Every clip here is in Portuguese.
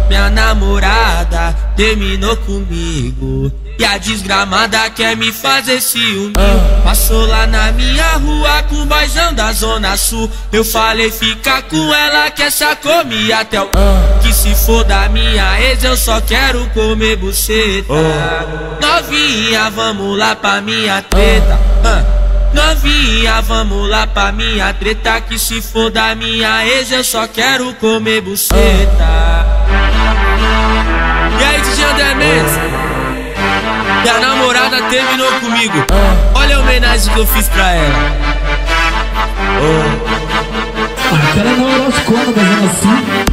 Minha namorada terminou comigo e a desgramada quer me fazer ciúme. Passou lá na minha rua com o boyzão da Zona Sul. Eu falei fica com ela que essa come até o que se for da minha ex eu só quero comer buceta. Novinha, vamos lá pra minha treta. Novinha, vamos lá pra minha treta, que se for da minha ex eu só quero comer buceta. E aí, DJ André Mendes, minha namorada terminou comigo. Olha a homenagem que eu fiz pra ela. Aquela não era as cordas da Zona Sul.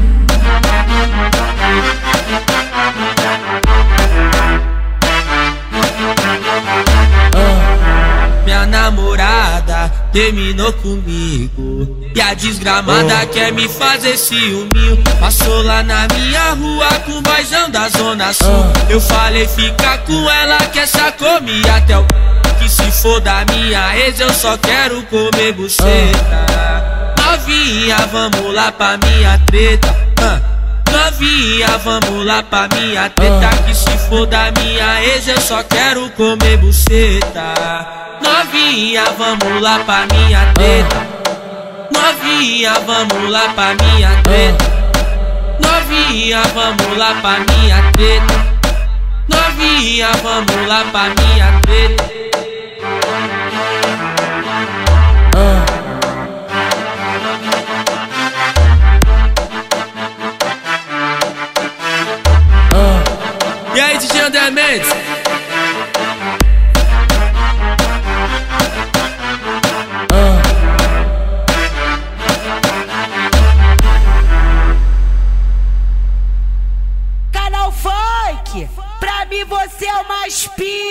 Minha namorada terminou comigo e a desgramada quer me fazer ciúminho. Passou lá na minha rua com o boyzão da Zona Sul. Eu falei fica com ela que essa come até o que se for da minha ex eu só quero comer buceta. Novinha, vamos lá pra minha treta. Novinha, vamos lá pra minha treta, que se for da minha ex eu só quero comer buceta. Novinha, vamos lá pra minha treta. Novinha, vamos lá pra minha treta. Novinha, vamos lá pra minha treta. Novinha, vamos lá pra minha treta. E aí, DJ André Mendes? Canal Funk, pra mim você é o mais pica.